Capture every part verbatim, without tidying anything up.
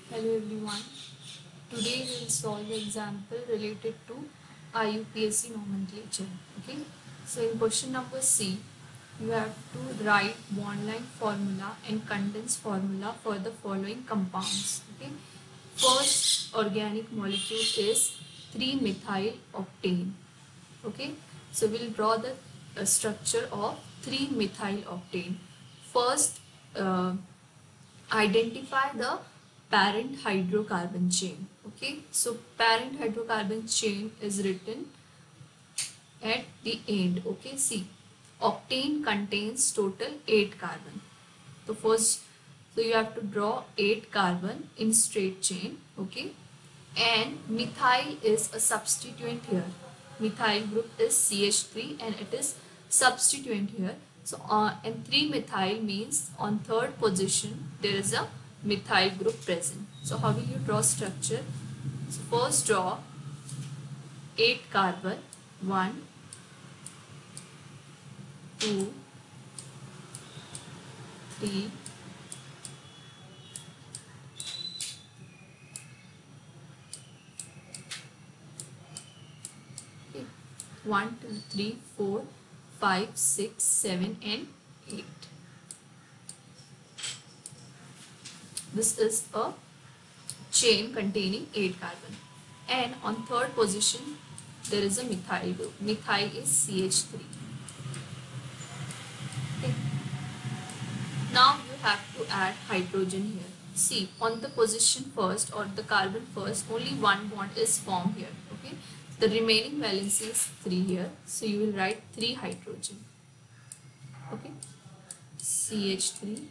Hello everyone. Today we will solve the example related to I U P A C nomenclature. Okay. So in question number C, you have to write bond line formula and condense formula for the following compounds. Okay. First organic molecule is three methyl octane. Okay. So we'll draw the uh, structure of three methyl octane. First, uh, identify the parent hydrocarbon chain. Okay, so parent hydrocarbon chain is written at the end. Okay, see, octane contains total eight carbon. So first, so you have to draw eight carbon in straight chain. Okay, and methyl is a substituent here. Methyl group is C H three and it is substituent here. So uh, and three methyl means on third position there is a methyl group present. So how will you draw structure? So first draw eight carbon, one, two, three, okay, one, two, three, four, five, six, seven, and eight. This is a chain containing eight carbon, and on third position there is a methyl group. Methyl is C H three. Okay. Now you have to add hydrogen here. See, on the position first or the carbon first, only one bond is formed here. Okay, the remaining valency is three here, so you will write three hydrogen. Okay, C H three,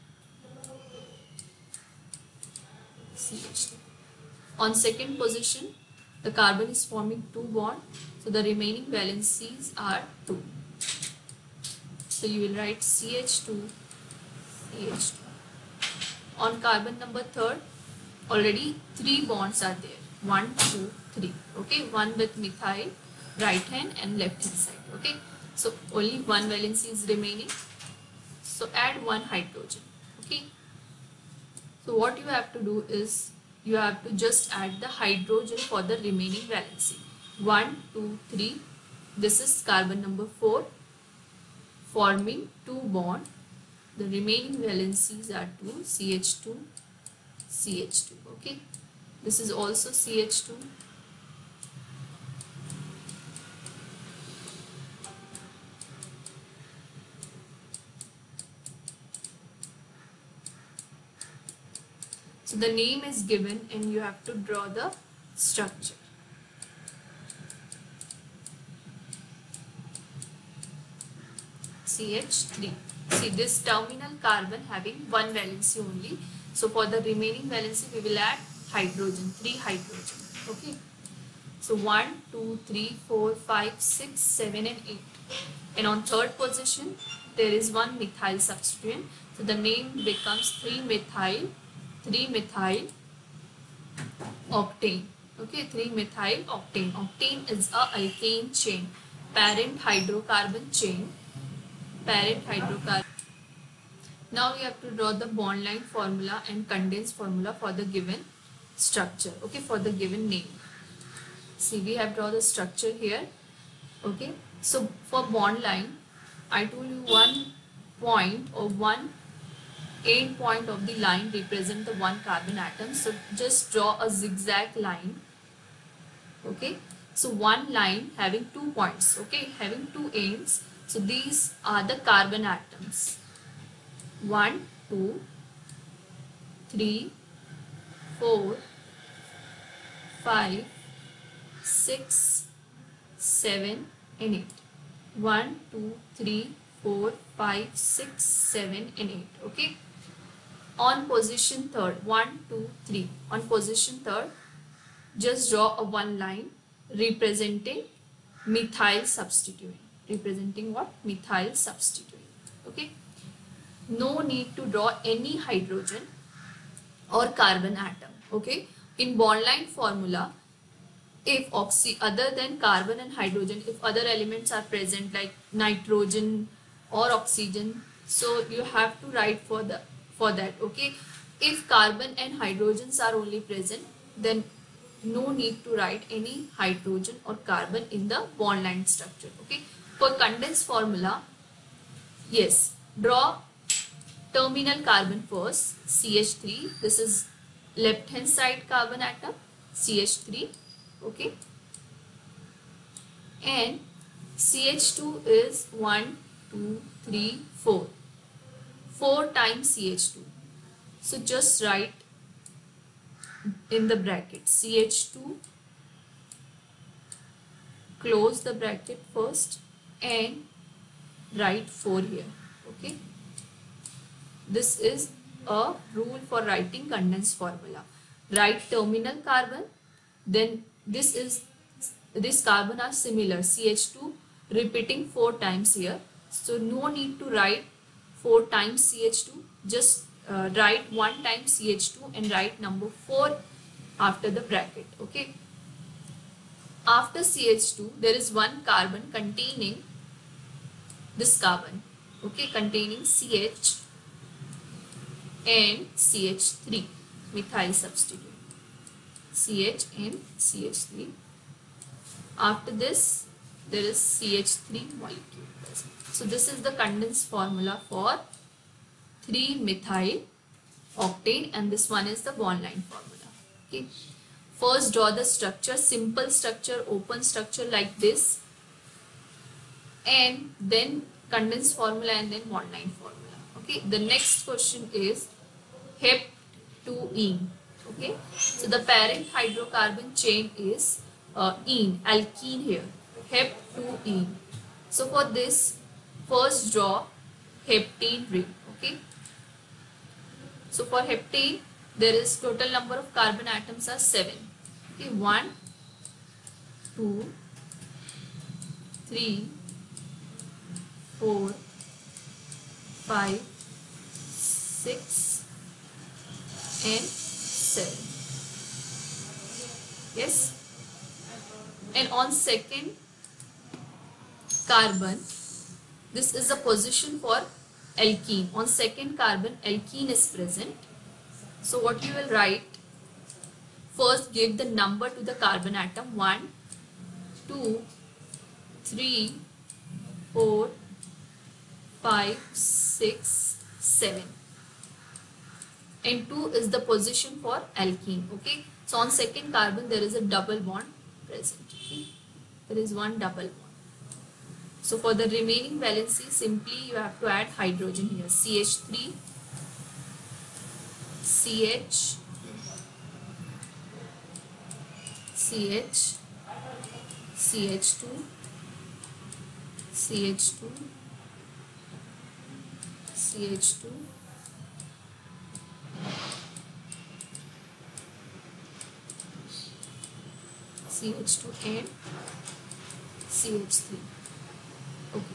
C H three. On second position, the carbon is forming two bond, so the remaining valencies are two. So you will write C H two, C H two. On carbon number third, already three bonds are there. One, two, three. Okay, one with methyl, right hand and left hand side. Okay, so only one valency is remaining. So add one hydrogen. Okay. So what you have to do is you have to just add the hydrogen for the remaining valency. One, two, three. This is carbon number four, forming two bond. The remaining valencies are two, C H two, C H two. Okay, this is also C H two. So the name is given and you have to draw the structure. C H three. See, this terminal carbon having one valency only. So for the remaining valency we will add hydrogen, three hydrogen. Okay. So one, two, three, four, five, six, seven and eight. And on third position there is one methyl substituent. So the name becomes three methyl, three methyl octane. Okay, three methyl octane. Octane is a alkane chain, parent hydrocarbon chain. Parent hydrocarbon. Now we have to draw the bond line formula and condense formula for the given structure. Okay, for the given name. See, we have drawn the structure here. Okay, so for bond line, I told you one point or one end point of the line represent the one carbon atom. So just draw a zigzag line. Okay, so one line having two points. Okay, having two ends. So these are the carbon atoms. One, two, three, four, five, six, seven, and eight. One, two, three, four, five, six, seven, and eight. Okay. On position third, one, two, three. On position third, just draw a one line representing methyl substituent. Representing what? Methyl substituent. Okay. No need to draw any hydrogen or carbon atom. Okay. In bond line formula, if oxy other than carbon and hydrogen, if other elements are present like nitrogen or oxygen, so you have to write for the for that. Okay. If carbon and hydrogens are only present, then no need to write any hydrogen or carbon in the bond line structure. Okay. For condensed formula, yes, draw terminal carbon first, C H three. This is left hand side carbon atom, C H three. Okay. And C H two is one, two, three, four. four times C H two. So just write in the bracket C H two, close the bracket first and write four here. Okay. This is a rule for writing condensed formula. Write terminal carbon, then this is this carbon are similar, C H two repeating four times here. So no need to write four times C H two, just uh, write one time C H two and write number four after the bracket. Okay. After C H two there is one carbon containing this carbon, okay, containing C H and C H three, methyl substitute, C H and C H three. After this there is C H three molecule present. So this is the condensed formula for three methyl octane, and this one is the bond line formula. Okay. First draw the structure, simple structure, open structure like this, and then condensed formula and then bond line formula. Okay. The next question is hep two ene. Okay. So the parent hydrocarbon chain is uh, ene, alkene here, hep two ene. So for this, first draw heptane ring. Okay. So for heptane, there is total number of carbon atoms are seven. Okay, one, two, three, four, five, six, and seven. Yes. And on second carbon, this is the position for alkene. On second carbon, alkene is present. So what you will write, first give the number to the carbon atom, one, two, three, four, five, six, seven. And two is the position for alkene. Okay. So on second carbon there is a double bond present. Okay. There is one double bond. So for the remaining valency, simply you have to add hydrogen here. C H three, C H, C H, C H two, C H two, C H two, C H two and C H three. Okay.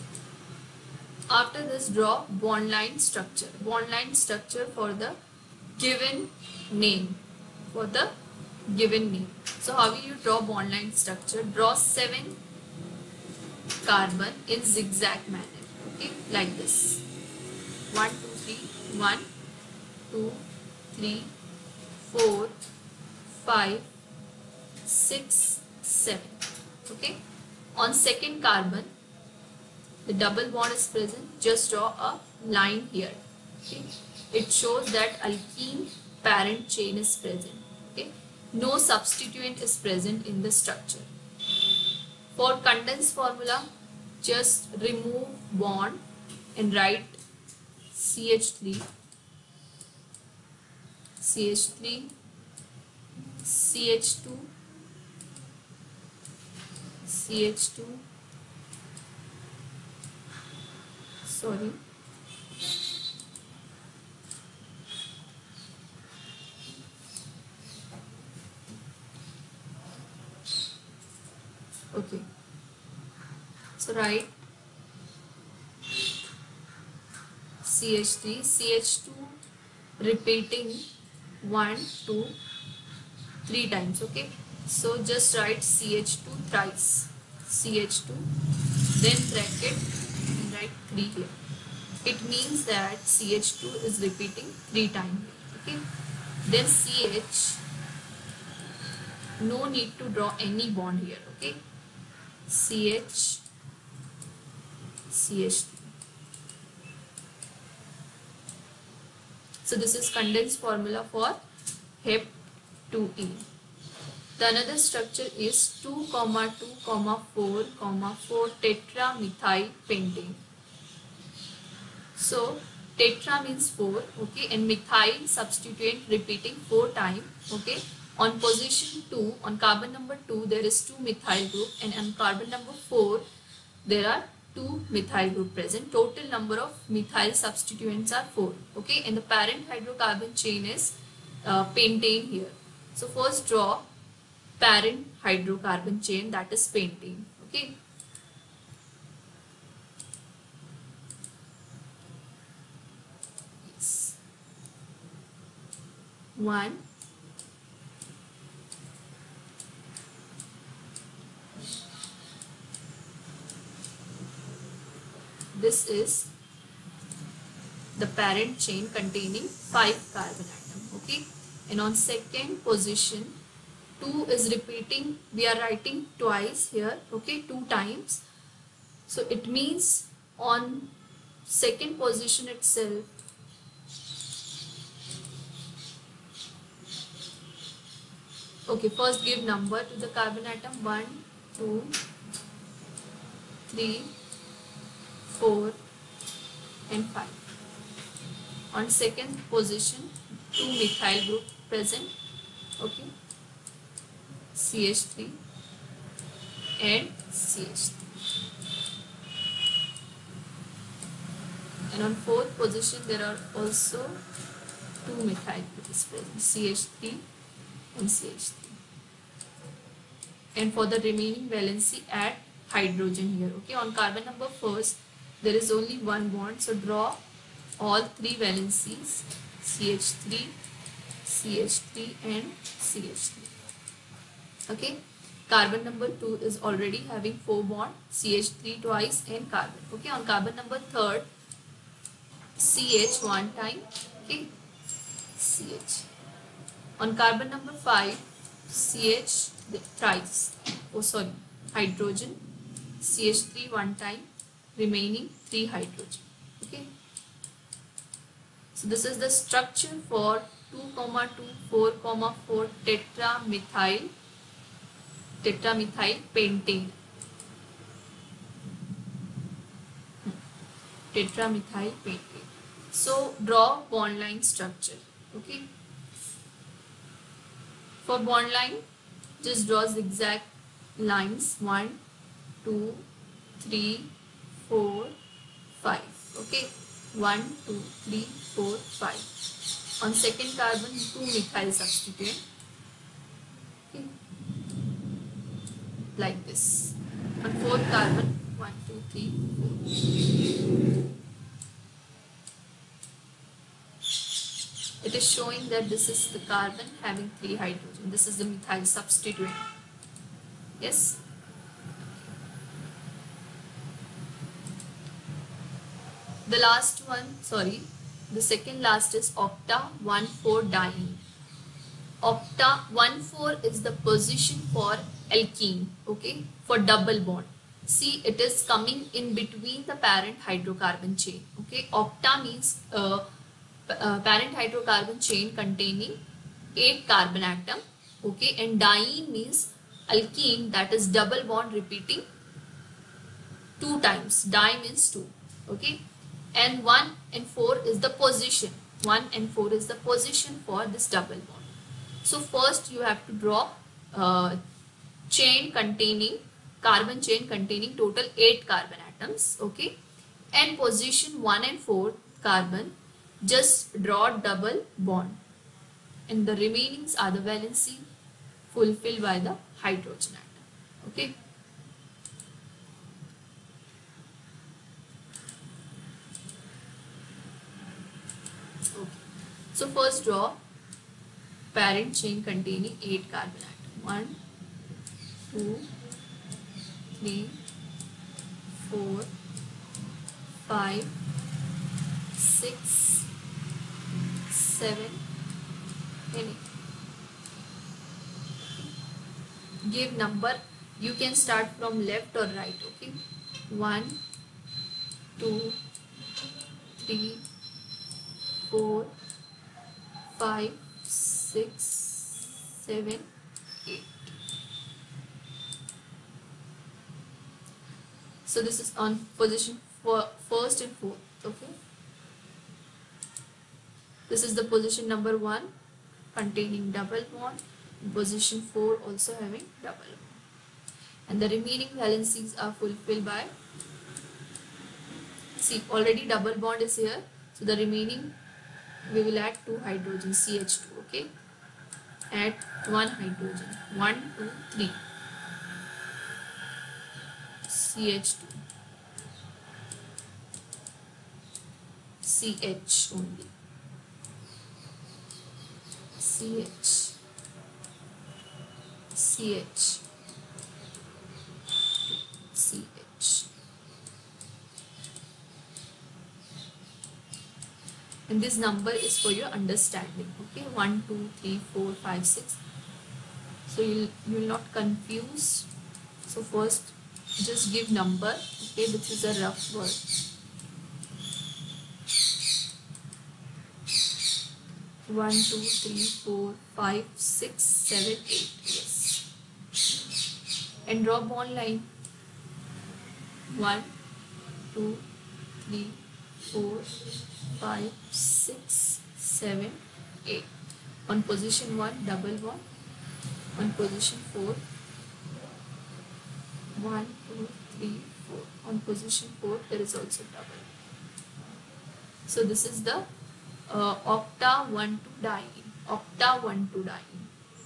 After this, draw bond line structure. Bond line structure for the given name. For the given name. So how will you draw bond line structure? Draw seven carbon in zigzag manner. Okay, like this. One, two, three. One, two, three, four, five, six, seven. Okay. On second carbon, the double bond is present. Just draw a line here. Okay. It shows that alkene parent chain is present. Okay. No substituent is present in the structure. For condensed formula, just remove bond and write C H three, C H three, C H two, C H two, sorry, okay, so write C H three, C H two repeating one, two, three times. Okay, so just write C H two thrice, C H two, then bracket and write three here. It means that C H two is repeating three times. Okay, then C H, no need to draw any bond here. Okay, C H, C H. So this is condensed formula for Hep two E. The another structure is two comma two comma four comma four tetramethyl pentane. So tetra means four, okay, and methyl substituent repeating four times, okay. On position two, on carbon number two, there is two methyl group, and on carbon number four, there are two methyl group present. Total number of methyl substituents are four, okay, and the parent hydrocarbon chain is uh, pentane here. So first draw parent hydrocarbon chain, that is pentane, okay. Yes. One, this is the parent chain containing five carbon atom, okay, and on second position two is repeating, we are writing twice here, okay, two times. So it means on second position itself, okay, first give number to the carbon atom, one, two, three, four and five. On second position, two methyl group present, okay, C H three and C H three. And on fourth position, there are also two methyl groups present, C H three and C H three. And for the remaining valency, add hydrogen here, okay. On carbon number first, there is only one bond, so draw all three valencies, C H three, C H three and C H three, okay. Carbon number two is already having four bond, C H three twice and carbon, okay. On carbon number third, C H one time, okay, C H. On carbon number five, C H thrice, oh sorry, hydrogen, C H three one time, remaining three hydrogen, okay. So this is the structure for two comma two four comma four tetramethyl tetramethyl pentane. Tetramethyl pentane. So draw bond line structure, okay. For bond line, just draw zigzag lines, one, two, three, four, five, okay. one, two, three, four, five. On second carbon, two methyl substituent, okay, like this. On fourth carbon, one, two, three, four. It is showing that this is the carbon having three hydrogen. This is the methyl substituent. Yes. The last one, sorry, the second last is octa one four diene. Octa one four is the position for alkene, okay, for double bond. See, it is coming in between the parent hydrocarbon chain, okay. Octa means uh, uh, parent hydrocarbon chain containing eight carbon atom, okay, and diene means alkene, that is double bond repeating two times. Di means two, okay. And one and four is the position. one and four is the position for this double bond. So first you have to draw uh, chain containing, carbon chain containing total eight carbon atoms, okay. And position one and four carbon, just draw double bond. And the remainings are the valency fulfilled by the hydrogen atom, okay. So first draw parent chain containing eight carbon atom. one, two, three, four, five, six, seven, anything. Give number. You can start from left or right. Okay, one, two, three, four, five, six, seven, eight. So this is on position for first and fourth. Okay, this is the position number one containing double bond. Position four also having double bond, and the remaining valencies are fulfilled by, see, already double bond is here, so the remaining we will add two hydrogen, C H two. Okay, add one hydrogen, one, two, three, C H two, C H only, C H, C H, C H. And this number is for your understanding. Okay, one, two, three, four, five, six. So you'll you will not confuse. So first just give number. Okay, this is a rough word. One, two, three, four, five, six, seven, eight. Yes. And draw bond line. One, two, three, four, five, six, seven, eight. On position one, double bond. On position four, one, two, three, four. On position four, there is also double. So this is the uh, octa one two diene. Octa one two diene.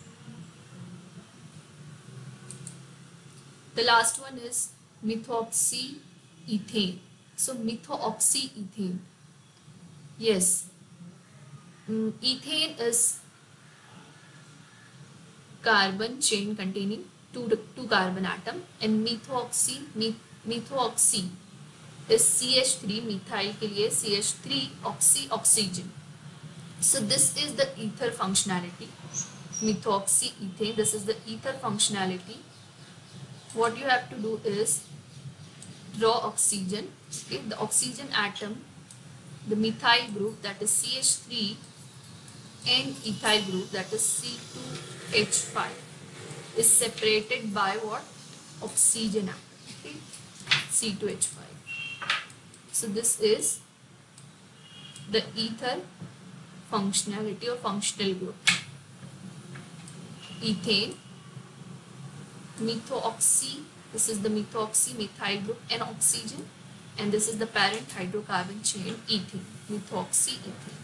The last one is methoxyethane. So methoxyethane. Yes. Mm, ethane is carbon chain containing two, two carbon atom, and methoxy, methoxy is C H three, methyl के लिए C H three, oxy, oxygen. So this is the ether functionality, methoxyethane. This is the ether functionality. What you have to do is draw oxygen. Okay, the oxygen atom, the methyl group, that is C H three, and ethyl group, that is C two H five, is separated by what? Oxygen atom. Okay, C two H five. So this is the ether functionality or functional group. Ethane, methoxy, this is the methoxy methyl group, and oxygen, and this is the parent hydrocarbon chain, ethane, methoxyethane.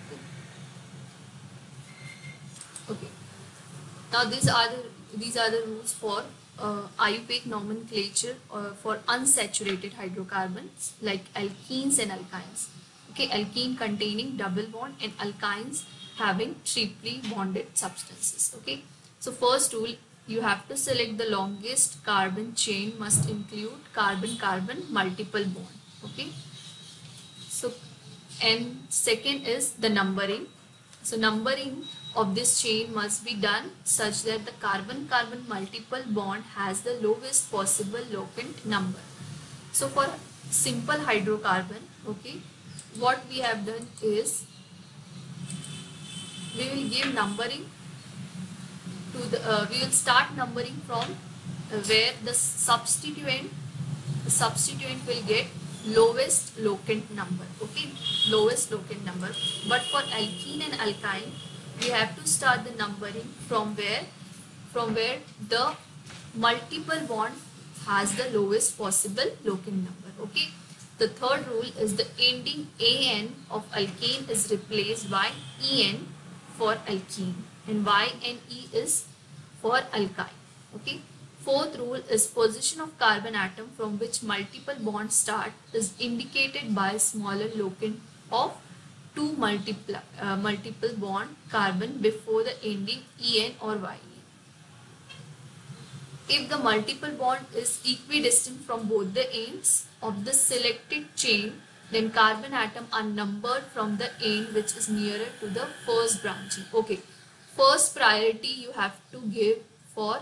Okay. Now these are the these are the rules for uh, I U P A C nomenclature uh, for unsaturated hydrocarbons like alkenes and alkynes. Okay, alkene containing double bond and alkynes having triply bonded substances. Okay, so first rule, you have to select the longest carbon chain must include carbon-carbon multiple bond. Okay, so and second is the numbering. So numbering of this chain must be done such that the carbon-carbon multiple bond has the lowest possible locant number. So for simple hydrocarbon, okay, what we have done is we will give numbering to the uh, we will start numbering from uh, where the substituent the substituent will get lowest locant number. Okay, lowest locant number. But for alkene and alkyne, we have to start the numbering from where from where the multiple bond has the lowest possible locant number. Okay, the third rule is the ending an of alkane is replaced by en for alkene, and y and e is for alkyne. Okay, fourth rule is position of carbon atom from which multiple bonds start is indicated by smaller locant of two multiple uh, multiple bond carbon before the ending en or ye. If the multiple bond is equidistant from both the ends of the selected chain, then carbon atom are numbered from the end which is nearer to the first branching. Okay, first priority you have to give for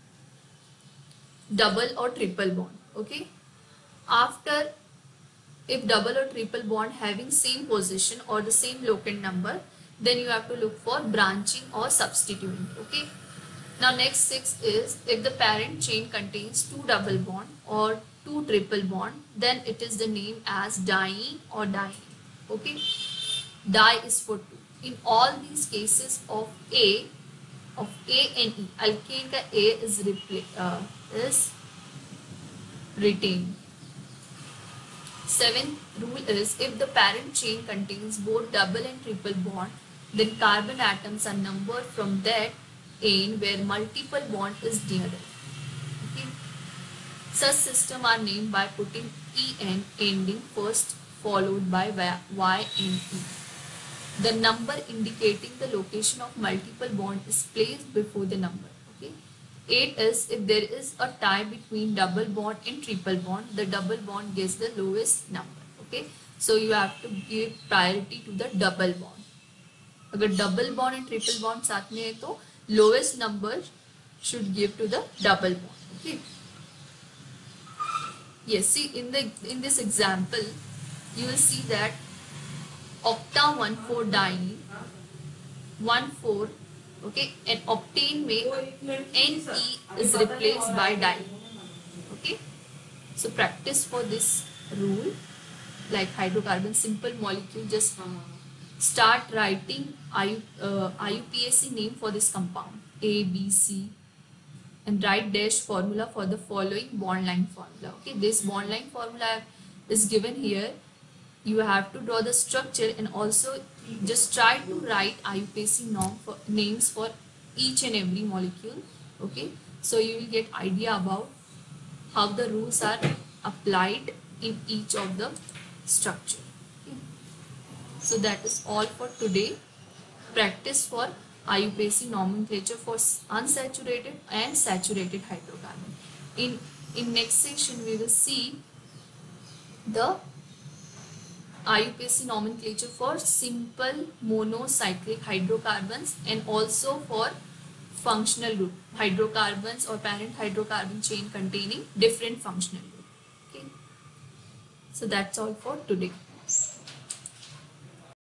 double or triple bond. Okay, after, if double or triple bond having same position or the same locant number, then you have to look for branching or substituent. Okay, now next six is if the parent chain contains two double bond or two triple bond, then it is the name as diene or diene. Okay, di is for two. In all these cases of A, of A and E, alkane ka A is repla uh, is retained. Seventh rule is if the parent chain contains both double and triple bond, then carbon atoms are numbered from that end where multiple bond is nearer. Okay. Such system are named by putting En ending first followed by Y and E. The number indicating the location of multiple bond is placed before the number. Okay. eight is if there is a tie between double bond and triple bond, the double bond gives the lowest number. Okay, so you have to give priority to the double bond. अगर double bond and triple bond साथ में है तो lowest number should give to the double bond. Okay. Yes, see in the in this example, you will see that octa one four diene one four. Okay, and octane में Ne is replaced by diene. Okay, so practice for this rule. Like hydrocarbon simple molecule, just start writing I U, uh, I U P A C name for this compound A, B, C, and write dash formula for the following bond line formula. Okay, this bond line formula is given here. You have to draw the structure and also just try to write I U P A C norm for names for each and every molecule. Okay, so you will get idea about how the rules are applied in each of the structure. Okay. So that is all for today. Practice for I U P A C nomenclature for unsaturated and saturated hydrocarbon. In in next section we will see the I U P A C nomenclature for simple monocyclic hydrocarbons and also for functional group hydrocarbons or parent hydrocarbon chain containing different functional group. Okay, so that's all for today.